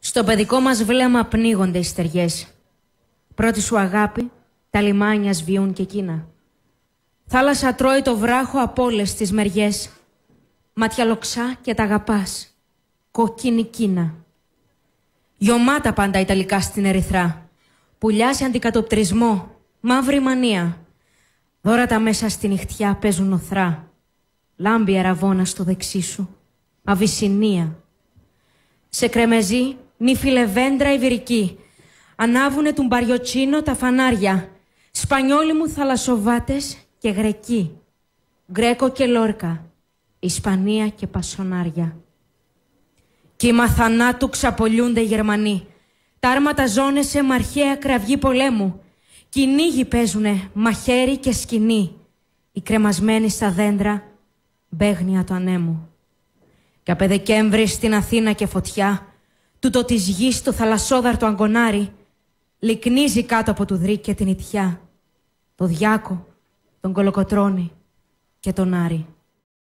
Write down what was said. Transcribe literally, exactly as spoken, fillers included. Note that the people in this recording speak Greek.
Στο παιδικό μας βλέμμα πνίγονται οι στεριές. Πρώτη σου αγάπη, τα λιμάνια σβιούν και εκείνα. Θάλασσα τρώει το βράχο από όλες τις μεριές. Μάτια λοξά και τα αγαπάς. Κόκκινη Κίνα. Γιωμάτα πάντα Ιταλικά στην Ερυθρά. Πουλιά σε αντικατοπτρισμό, μαύρη μανία. Δώρα τα μέσα στη νυχτιά παίζουν οθρά. Λάμπει αραβώνα στο δεξί σου. Αβυσσινία. Σε κρεμεζί, νύφη λεβέντρα ιβηρική. Ανάβουνε του μπαριοτσίνο τα φανάρια. Σπανιόλοι μου θαλασσοβάτες και γρεκοί. Γκρέκο και Λόρκα. Ισπανία και Πασονάρια. Κύμα θανάτου ξαπολιούνται οι Γερμανοί. Τα άρματα ζώνεσαι μ' αρχαία κραυγή πολέμου. Κυνήγοι παίζουνε μαχαίρι και σκηνή. Οι κρεμασμένοι στα δέντρα μπαίγνια του ανέμου. Κι απ' Δεκέμβρη στην Αθήνα και φωτιά, τούτο της γης το θαλασσόδαρτο αγκονάρι, λυκνίζει κάτω από του δρύ και την ιτιά, το Διάκο, τον Κολοκοτρώνη και τον Άρη.